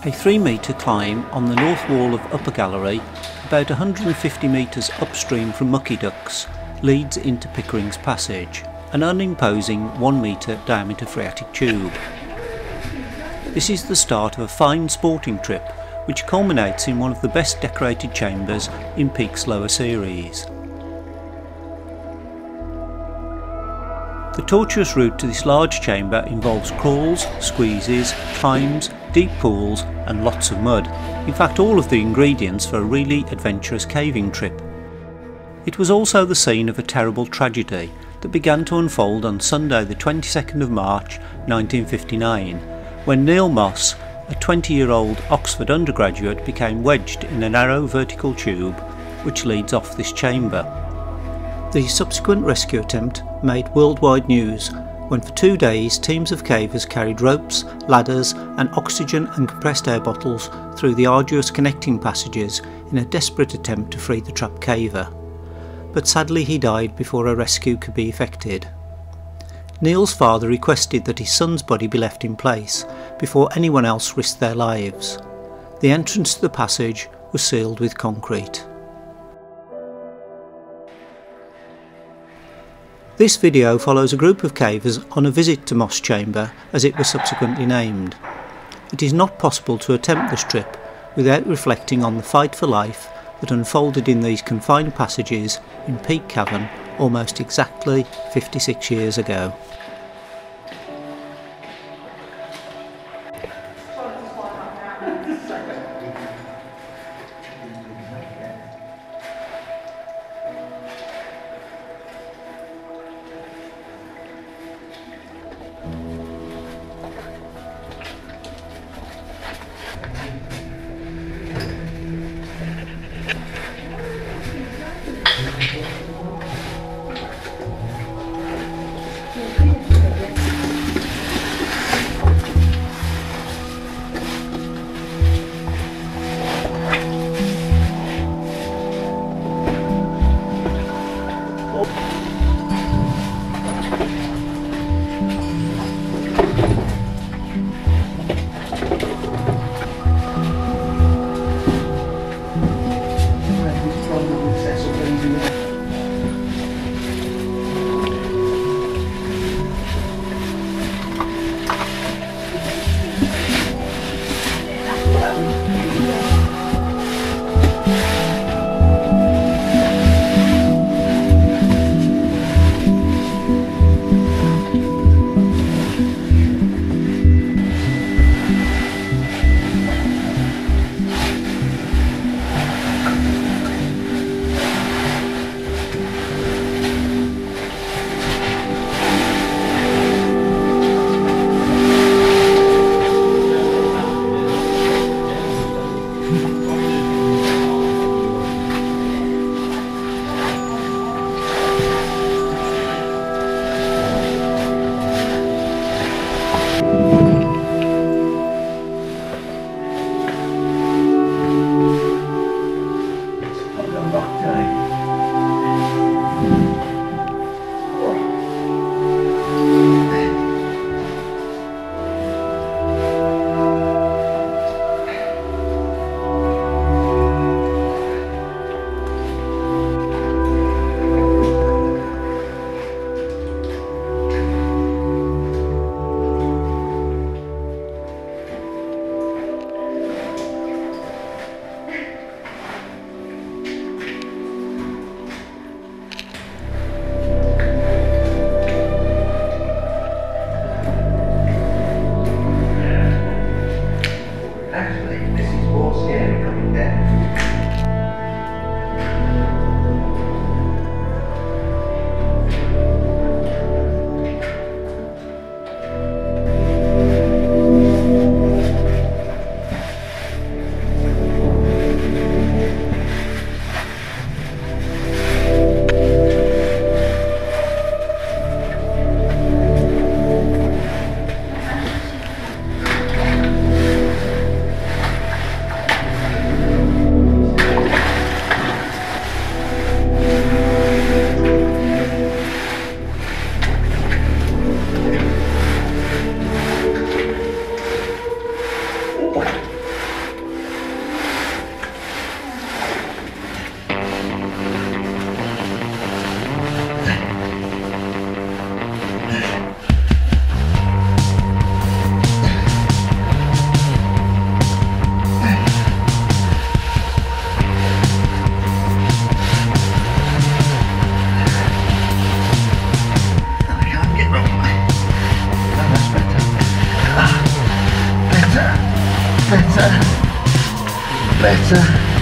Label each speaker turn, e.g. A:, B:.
A: A 3-metre climb on the north wall of Upper Gallery, about 150 metres upstream from Mucky Ducks, leads into Pickering's Passage, an unimposing 1-metre diameter phreatic tube. This is the start of a fine sporting trip which culminates in one of the best decorated chambers in Peak's lower series. The tortuous route to this large chamber involves crawls, squeezes, climbs, deep pools and lots of mud. In fact, all of the ingredients for a really adventurous caving trip. It was also the scene of a terrible tragedy that began to unfold on Sunday the 22nd of March 1959, when Neil Moss, a 20-year-old Oxford undergraduate, became wedged in a narrow vertical tube which leads off this chamber. The subsequent rescue attempt made worldwide news when for 2 days teams of cavers carried ropes, ladders and oxygen and compressed air bottles through the arduous connecting passages in a desperate attempt to free the trapped caver. But sadly he died before a rescue could be effected. Neil's father requested that his son's body be left in place before anyone else risked their lives. The entrance to the passage was sealed with concrete. This video follows a group of cavers on a visit to Moss Chamber, as it was subsequently named. It is not possible to attempt this trip without reflecting on the fight for life that unfolded in these confined passages in Peak Cavern almost exactly 56 years ago.
B: Better. Better.